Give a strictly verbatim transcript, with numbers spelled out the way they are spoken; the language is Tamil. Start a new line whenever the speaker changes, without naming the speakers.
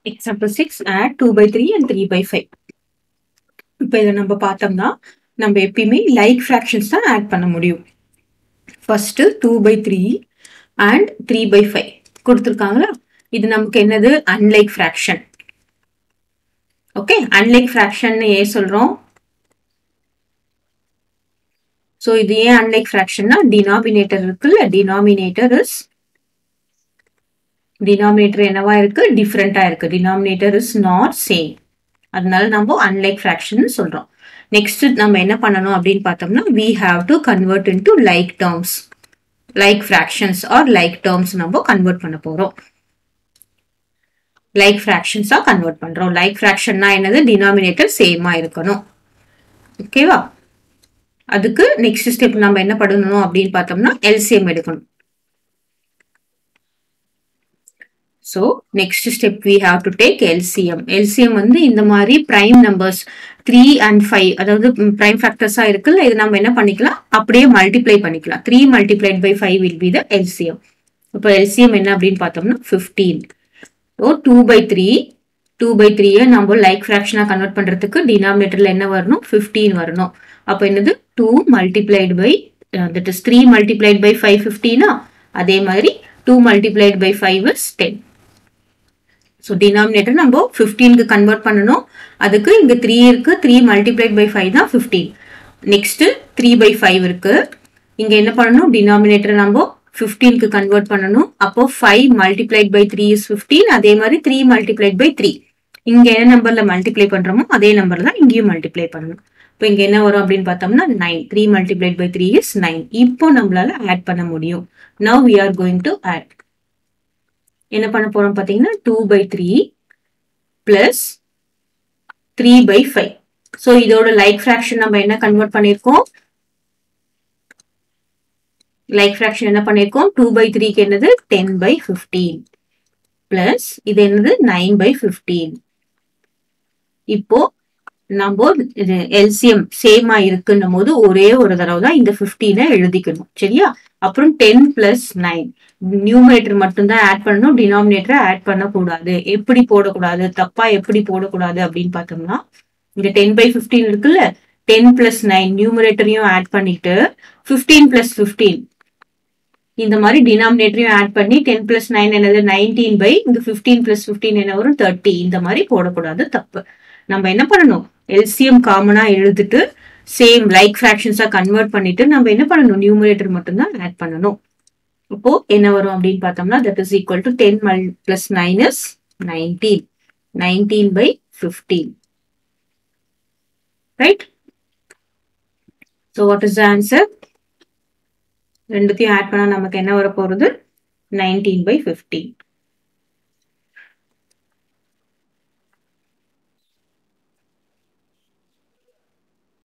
Example six, add two by three and three by five. இப்போ இதை நம்ம பார்த்தோம்னா நம்ம எப்பயுமே லைக் ஃப்ராக்ஷன்ஸ் தான் ஆட் பண்ண முடியும். First two by three and three by five கொடுத்துருக்காங்களா, இது நமக்கு என்னது unlike fraction. Okay, unlike fraction ஏன் சொல்றோம்? ஸோ இது ஏன் அன்லைக் ஃப்ராக்ஷன்னா டினாமினேட்டர் இருக்குல்ல, டினாமினேட்டர் இஸ் டினாமினேட்டர் என்னவா இருக்கு, டிஃப்ரெண்டா இருக்கு. டினாமினேட்டர் இஸ் நாட் சேம், அதனால நம்ம அன்லைக் ஃப்ராக்ஷன் சொல்றோம். நெக்ஸ்ட் நம்ம என்ன பண்ணணும் அப்படின்னு பார்த்தோம்னா we have to convert into like terms, like fractions or like terms நம்ம கன்வெர்ட் பண்ண போறோம். லைக் ஃப்ராக்ஷன்ஸா கன்வெர்ட் பண்றோம். லைக் ஃப்ராக்ஷன்னா என்னது, டினாமினேட்டர் சேமா இருக்கணும். ஓகேவா? அதுக்கு நெக்ஸ்ட் ஸ்டெப் நம்ம என்ன பண்ணணும் அப்படின்னு பார்த்தோம்னா எல்சிஎம் எடுக்கணும். So next step we have to take L C M. L C M வந்து இந்த மாதிரி prime numbers three and five, அதாவது prime factors ஆ இருக்குல்ல, இது நம்ம என்ன பண்ணிக்கலாம், அப்படியே மல்டிப்ளை பண்ணிக்கலாம். three multiplied by five will be the L C M. இப்போ L C M என்ன அப்படின்னு பார்த்தோம்னா fifteen. So two by three, two by three நம்ம லைக் ஃபிராக்ஷனா கன்வெர்ட் பண்றதுக்கு டினாமினேட்டர்ல என்ன வரணும், fifteen வரணும். அப்போ என்னது two multiplied by uh, that is three multiplied by five fifteen. அதே மாதிரி two multiplied by five is ten. So denominator நம்ம fifteen க்கு கன்வெர்ட் பண்ணனும். அதுக்கு இங்க three இருக்கு, three multiplied by five தான் fifteen. Next three by five இருக்கு. இங்க என்ன பண்ணனும், denominator நம்ம fifteen க்கு கன்வெர்ட் பண்ணனும். அப்போ five multiplied by three is fifteen. அதே மாதிரி three multiplied by three. இங்க என்ன நம்பர்ல மல்டிப்ளை பண்றோமோ அதே நம்பர்ல தான் இங்கேயும் மல்டிப்ளை பண்ணனும். இப்போ இங்க என்ன வரும் அப்படின்னு பார்த்தோம்னா nine. three multiplied by three is nine. இப்போ நம்மளால ஆட் பண்ண முடியும். Now we are going to add. என்ன பண்ண போறோம் பாத்தீங்கன்னா two by three plus three by five. So இதோட லைக் ஃபிராக்ஷன் நம்ம என்ன கன்வெர்ட் பண்ணிருக்கோம், லைக் ஃபிராக்ஷன் என்ன பண்ணிருக்கோம், two by three க்கு என்னது ten by fifteen plus இது என்னது nine by fifteen. இப்போ நம்ம எல்சிஎம் சேமா இருக்குன்னும் போது ஒரே ஒரு தடவை தான் இந்த fifteen எழுதிக்கணும், சரியா? அப்புறம் ten plus nine, நியூமரேட்டர் மட்டும் தான் ஆட் பண்ணணும், டினாமினேட்டரை ஆட் பண்ணக்கூடாது. எப்படி போடக்கூடாது, தப்பா எப்படி போடக்கூடாது அப்படின்னு பார்த்தோம்னா இங்க ten by fifteen இருக்குல்ல, ten plus nine நியூமரேட்டரையும் ஆட் பண்ணிட்டு fifteen plus fifteen இந்த மாதிரி டினாமினேட்டரையும் ஆட் பண்ணி ten plus nine என்னது nineteen by இங்க fifteen plus fifteen என்ன வரும் thirty. இந்த மாதிரி போடக்கூடாது, தப்பு. நம்ம என்ன பண்ணணும், எல்சிஎம் காமனா எழுதிட்டு சேம் லைக் ஃபிராக்ஷன்ஸா கன்வெர்ட் பண்ணிட்டு நம்ம என்ன பண்ணணும், நியூமரேட்டர் மட்டும் தான் ஆட் பண்ணணும். இப்போ என்ன வரும் அப்படின்னு பார்த்தோம்னா that is equal to ten plus nine is nineteen. nineteen by fifteen. Right? So what is the answer? ரெண்டுத்தையும் ஆட் பண்ணா நமக்கு என்ன வர போறது, nineteen by fifteen.